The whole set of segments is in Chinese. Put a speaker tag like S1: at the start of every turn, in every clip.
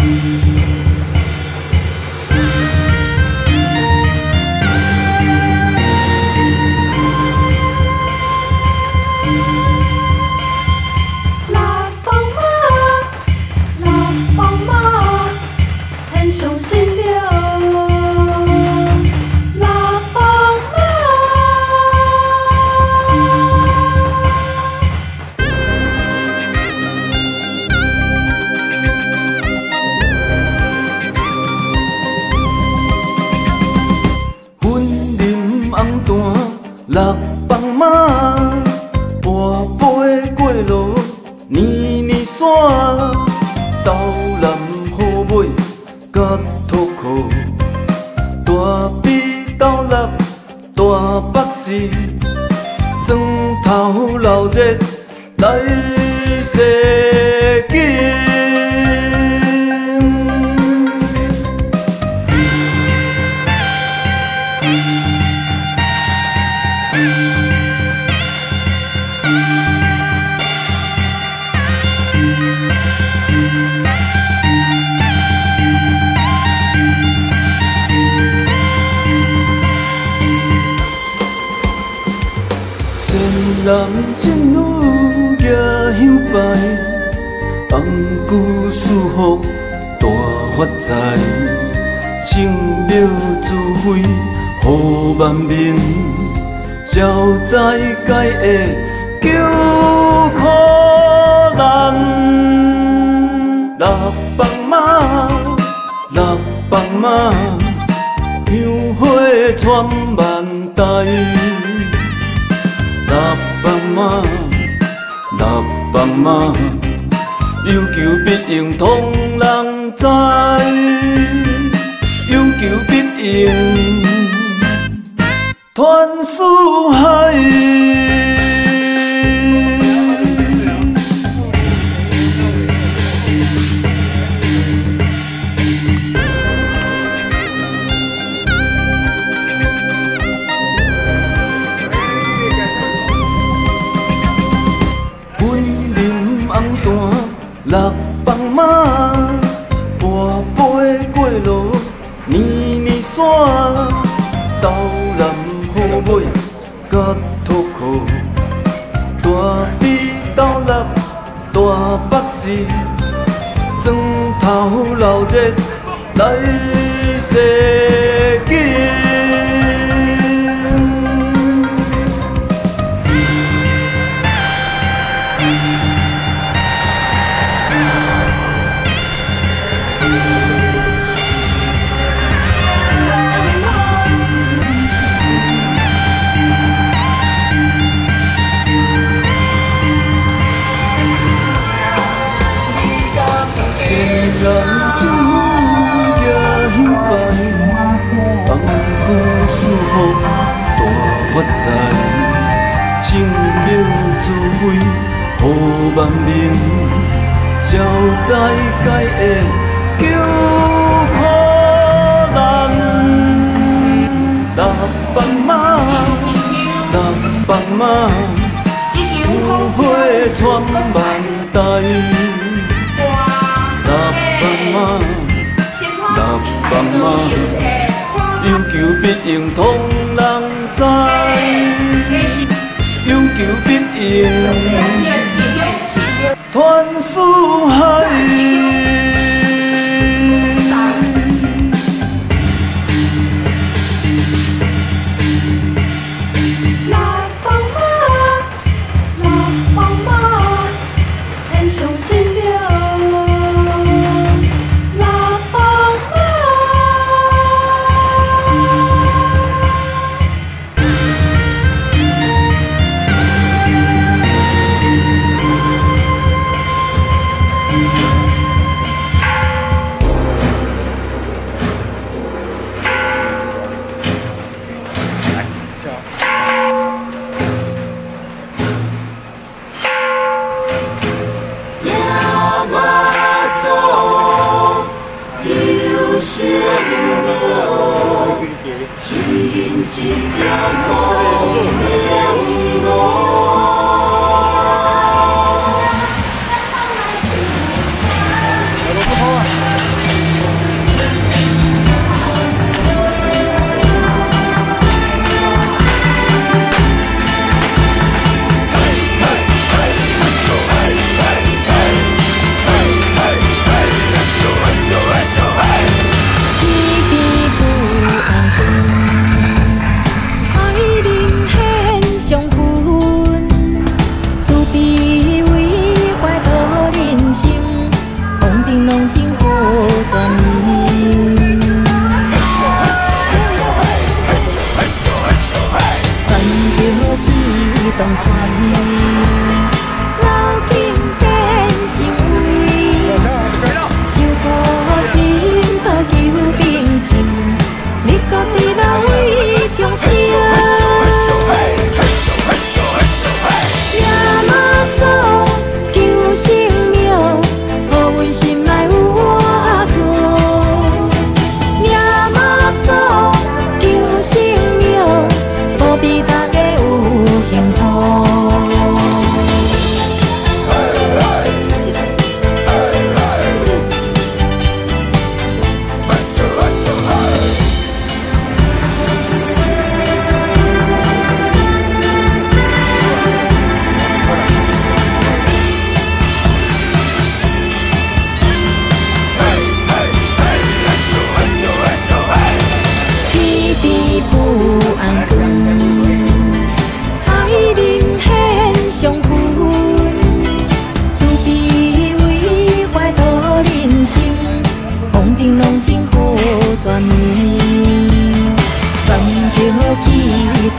S1: 六帮马，跋杯过路，年年山，斗南好尾，甲土裤，大比斗六，大北市，砖头老热来世间。 男情女举香牌，红姑舒服大发财，青柳自惠好万民，消灾解厄救苦难。六帮马，六帮马，香花传万代。 六帮马，六帮马，有求必应，通人知，有求必应，传四海。 六帮马，跋杯过路，年年山，斗南好尾，甲土裤，大比斗六，大北市，砖头老热来世间。 男情女举香牌，红姑舒服大发财，青柳自惠好万民，消灾解厄救苦难。六帮马，六帮马，香花传万代。 六帮马，有求必应，通人知，有求必应，传四海。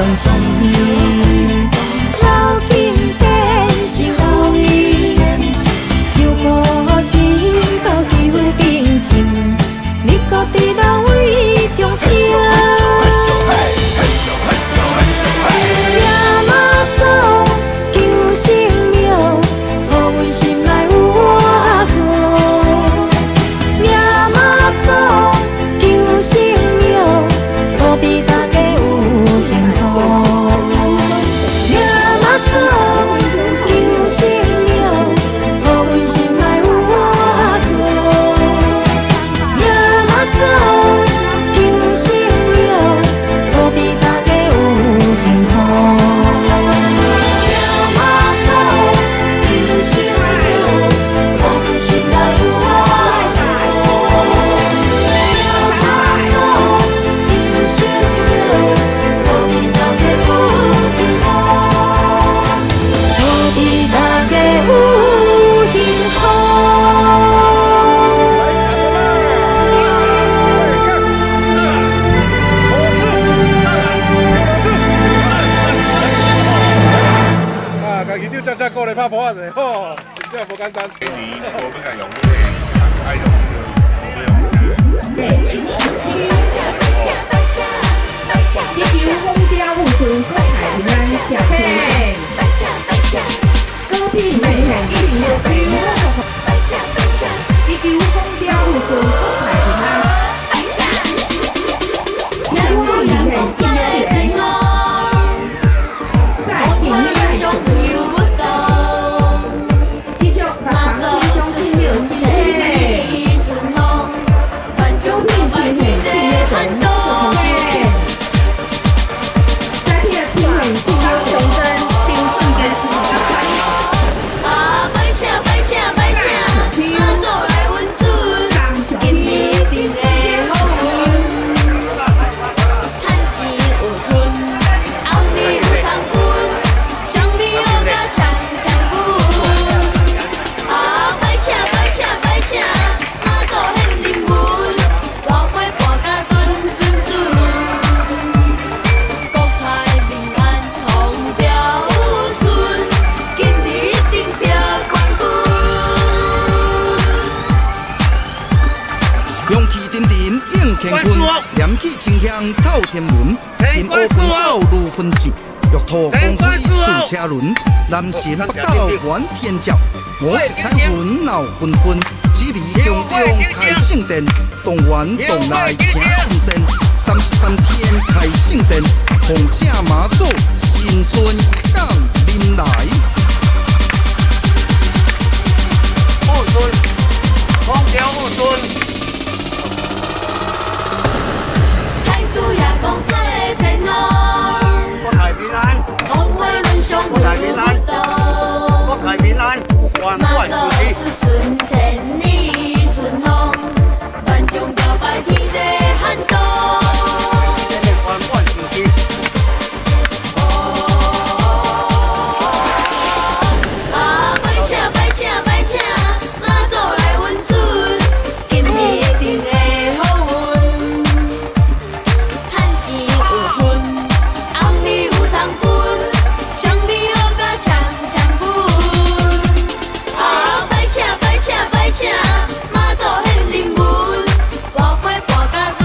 S2: 过来拍破子，吼，真正无简单。
S3: 你我们敢用这个爱用这个，我用这个。
S4: 地球风调雾顺，国泰民安，社会高品美人一定要地球风调雾顺，国泰民安。台湾影片新人，在影院继续把高雄新有新人，中品品美新约等同学。在片品美新约雄登，并瞬间自己打开。
S5: 念起清香透天文，金乌分走如分线，玉兔光辉数车轮，南神北斗远天照，五色彩云闹纷纷，紫微宫中开圣殿，动员动来请神仙，33天开圣殿，奉请妈祖新尊降临来。
S3: 雾尊，风调雾尊。
S6: 主也讲做天后，
S3: 国泰民安，
S6: 红花轮上不动，
S3: 国泰民安，万万不
S6: 出顺千里顺风，万众摇摆天地撼动。
S3: 万万不弃。
S6: 摆请，妈祖来阮村，今年一定会好运。趁钱有存，红利有通分，上美好甲强分。摆请，妈祖献灵魂，跋过跋甲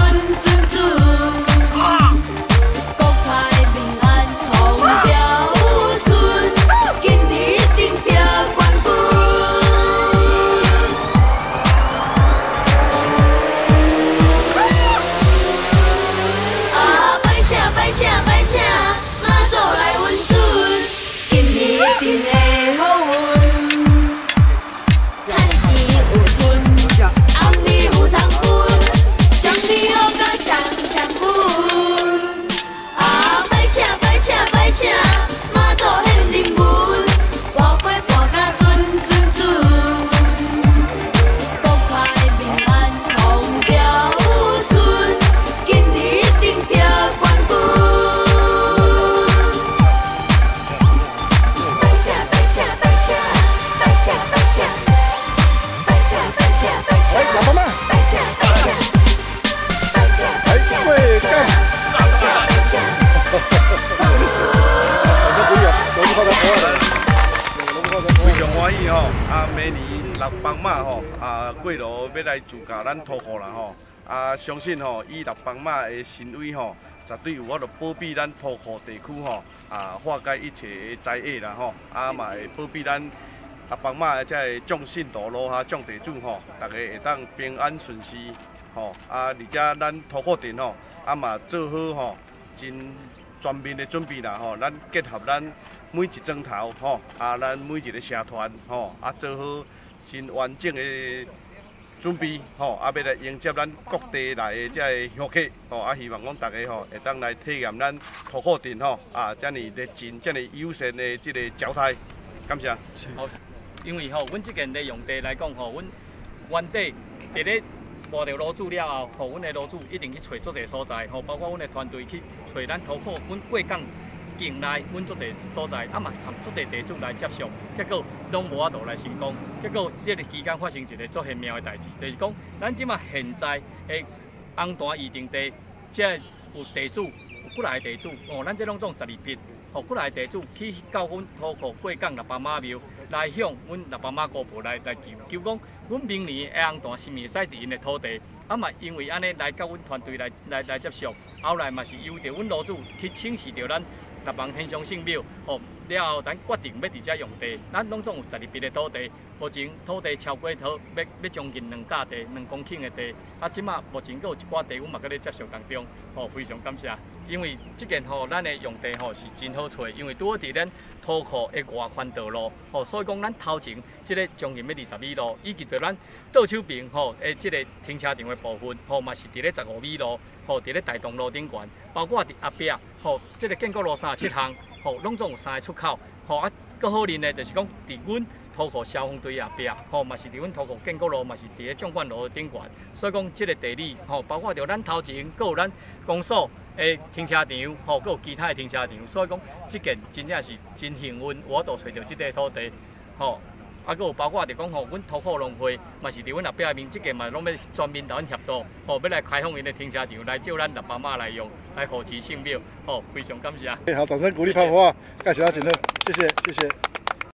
S3: 马吼过路要来自驾咱土库啦吼，相信吼以六帮马的神威吼，绝对有法度保庇咱土库地区吼化解一切灾厄啦吼，嘛会保庇咱六帮马的这种信徒路下种地主吼，大家会当平安顺遂吼，而且咱土库镇吼嘛做好吼真全面的准备啦吼，咱结合咱每一庄头吼，咱每一个社团吼，做好真完整的准备吼，要来迎接咱各地来的这乡客吼，希望讲大家吼会当来体验咱土库镇吼这么热情、这么友善的这个招待，感谢。
S7: 好，因为吼，阮这间的用地来讲吼，阮原地伫咧摸着路主了后，吼，阮的路主一定去找足侪所在，吼，包括阮的团队去找咱土库，阮过港境内，阮足侪所在，嘛参足侪地主来接触，结果拢无法度来成功。结果这个期间发生一个足玄妙的代志，就是讲，咱即马现在的红单预定地，即有地主，有过来的地主，哦，咱这拢总12笔，哦，过来的地主去到阮土库过港六帮马庙来向阮六帮马姑婆来求讲，阮明年的红单是毋是使伫因的土地？嘛，因为安尼来甲阮团队来接触，后来嘛是由着阮路主去请示着咱六帮天上圣庙，哦，了后咱决定要伫遮用地，咱拢总有12笔的土地，目前土地超过要将近2甲地，2公顷的地，即马目前阁有一寡地，阮嘛搁咧接触当中，哦，非常感谢，因为即件吼咱的用地吼是真好找，因为拄好伫咱土库的外环道路，哦，所以讲咱头前即个将近要20米路，以及着咱倒手边吼的即个停车场的部分，吼嘛是伫咧15米路，吼伫咧大东路顶悬，包括伫后壁，吼即个建国路37巷，吼拢总有3个出口，吼更好哩呢，就是讲伫阮土库消防队后壁，吼嘛是伫阮土库建国路，嘛是伫咧纵贯路顶悬，所以讲即个地理，吼包括着咱头前，阁有咱公所的停车场，吼阁有其他的停车场，所以讲即件真正是真幸运，我都找到即块土地，吼。阁有包括着讲吼，阮土库农会嘛是伫阮后壁面，即个嘛拢要全面甲阮协助，吼要来开放因的停车场，来借咱六帮马来用，来扶持圣庙，吼非常感谢。
S2: 好，掌声鼓励泡泡啊！介绍到真好，谢谢谢谢。